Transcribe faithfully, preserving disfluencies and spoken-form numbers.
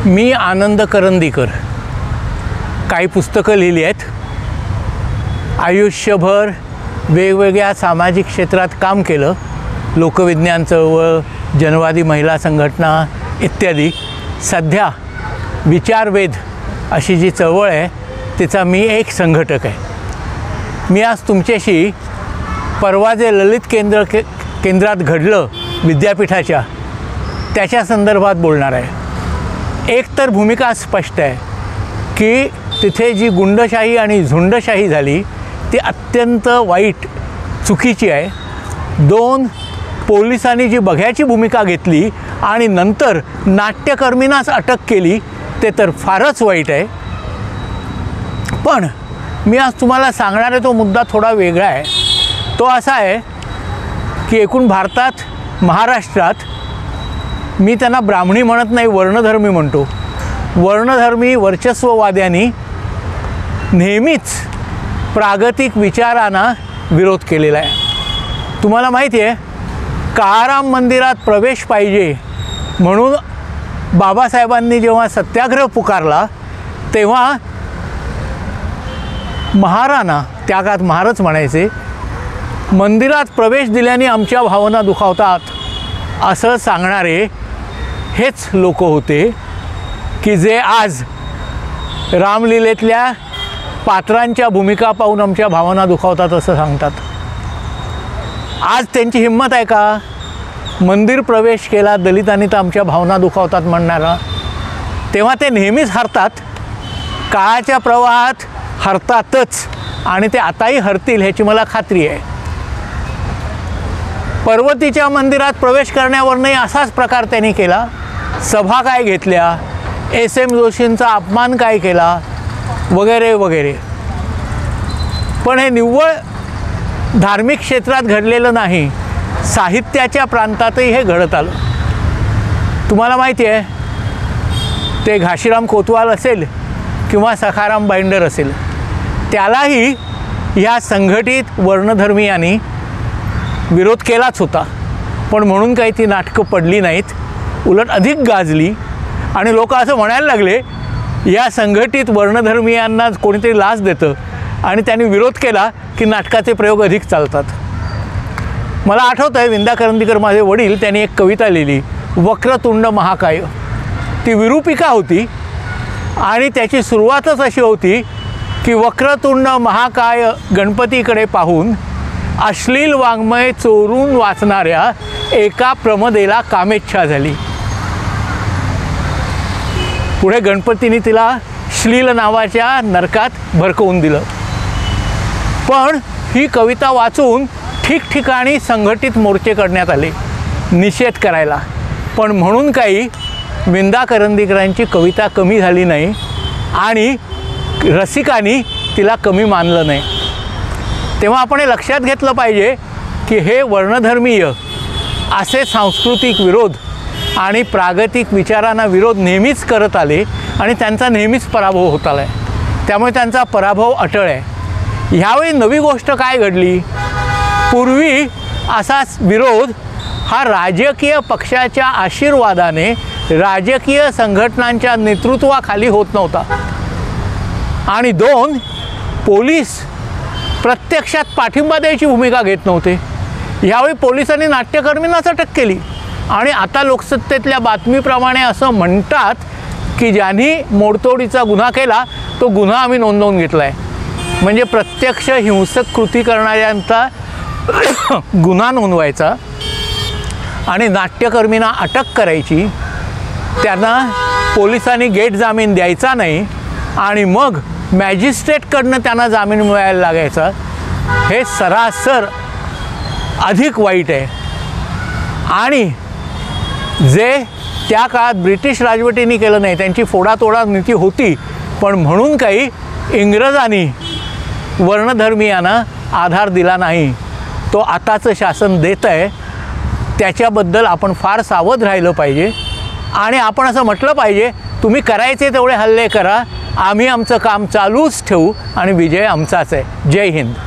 मी आनंद करंदीकर काही पुस्तकं लिहिली आहेत। आयुष्यभर वेगवेगळ्या सामाजिक क्षेत्रात काम केलं, लोकविज्ञान चळवळ, जनवादी महिला संघटना इत्यादी। सध्या विचारवेध अशी जी चळवळ आहे तिचा मी एक संघटक आहे। मी आज तुमच्याशी परवा जे ललित केंद्र के केंद्रात घडलं विद्यापीठाच्या त्याच्या संदर्भात बोलणार आहे। एक तर भूमिका स्पष्ट आहे की तिथे जी गुंडशाही आणि झुंडशाही झाली ती अत्यंत वाईट चुकीची आहे। दोन, पोलिसांनी जी बघ्याची भूमिका घेतली आणि नंतर नाट्यकर्मींनाच अटक केली ते तर फारच वाईट आहे। पण मी आज तुम्हाला सांगणार आहे तो मुद्दा थोडा वेगळा आहे। तो असा आहे की एकूण भारतात, महाराष्ट्रात, मी त्यांना ब्राह्मणी म्हणत नाही, वर्णधर्मी म्हणतो, वर्णधर्मी वर्चस्ववाद्यांनी नेहमीच प्रागतिक विचारांना विरोध केलेला आहे। तुम्हाला माहिती आहे, काळाराम मंदिरात प्रवेश पाहिजे म्हणून बाबासाहेबांनी जेव्हा सत्याग्रह पुकारला तेव्हा महाराणा, त्या काळात महारच म्हणायचे, मंदिरात प्रवेश दिल्याने आमच्या भावना दुखावतात असं सांगणारे हेच लोक होते की जे आज रामलीलेतल्या पात्रांच्या भूमिका पाहून आमच्या भावना दुखावतात असं सांगतात। आज त्यांची हिंमत आहे का मंदिर प्रवेश केला दलितांनी तर आमच्या भावना दुखावतात म्हणणारा? तेव्हा ते नेहमीच हरतात, काळाच्या प्रवाहात हरतातच आणि ते आताही हरतील ह्याची मला खात्री आहे। पर्वतीच्या मंदिरात प्रवेश करण्यावरही असाच प्रकार त्यांनी केला। सभा काय घेतल्या, एस एम जोशींचा अपमान काय केला, वगैरे वगैरे। पण हे निव्वळ धार्मिक क्षेत्रात घडलेलं नाही, साहित्याच्या प्रांतातही हे घडत आलं। तुम्हाला माहिती आहे, ते घाशीराम कोतवाल असेल किंवा सखाराम बाइंडर असेल, त्यालाही ह्या संघटित वर्णधर्मीयांनी विरोध केलाच होता। पण म्हणून काही ती नाटकं पडली नाहीत, उलट अधिक गाजली आणि लोक असं म्हणायला लागले या संघटित वर्णधर्मीयांना कोणीतरी लाच देतं आणि त्यांनी विरोध केला की नाटकाचे प्रयोग अधिक चालतात। मला आठवतं आहे, विंदा करंदीकर माझे वडील, त्यांनी एक कविता लिहिली, वक्रतुंड महाकाय। ती विरूपिका होती आणि त्याची सुरुवातच अशी होती की वक्रतुंड महाकाय गणपतीकडे पाहून अश्लील वाङ्मय चोरून वाचणाऱ्या एका प्रमदेला कामेच्छा झाली। पुढे गणपतीने तिला श्लील नावाच्या नरकात भरकवून दिलं। पण ही कविता वाचून ठिकठिकाणी संघटित मोर्चे करण्यात आले निषेध करायला। पण म्हणून काही विंदा करंदीकरांची कविता कमी झाली नाही आणि रसिकांनी तिला कमी मानलं नाही। तेव्हा आपण हे लक्षात घेतलं पाहिजे की हे वर्णधर्मीय असे सांस्कृतिक विरोध आणि प्रागतिक विचारांना विरोध नेहमीच करत आले आणि त्यांचा नेहमीच पराभव होत आला आहे। त्यामुळे त्यांचा पराभव अटळ आहे। ह्यावेळी नवी गोष्ट काय घडली, पूर्वी असा विरोध हा राजकीय पक्षाच्या आशीर्वादाने राजकीय संघटनांच्या नेतृत्वाखाली होत नव्हता आणि दोन, पोलीस प्रत्यक्षात पाठिंबा द्यायची भूमिका घेत नव्हते। यावेळी पोलिसांनी नाट्यकर्मींनाच अटक केली आणि आता लोकसत्तेतल्या बातमीप्रमाणे असं म्हणतात की ज्यांनी मोडतोडीचा गुन्हा केला तो गुन्हा आम्ही नोंदवून घेतला आहे। म्हणजे प्रत्यक्ष हिंसक कृती करणाऱ्यांचा गुन्हा नोंदवायचा आणि नाट्यकर्मींना अटक करायची, त्यांना पोलिसांनी गेट जामीन द्यायचा नाही आणि मग मॅजिस्ट्रेटकडनं त्यांना जामीन मिळायला लागायचा। हे सरासर अधिक वाईट आहे आणि जे त्या काळात ब्रिटिश राजवटीने केलं नाही, त्यांची फोडातोडा नीती होती, पण म्हणून काही इंग्रजांनी वर्णधर्मीयांना आधार दिला नाही, तो आताचं शासन देत आहे। त्याच्याबद्दल आपण फार सावध राहिलं पाहिजे आणि आपण असं म्हटलं पाहिजे, तुम्ही करायचे तेवढे हल्ले करा, आम्ही आमचं काम चालूच ठेवू आणि विजय आमचाच आहे। जय हिंद।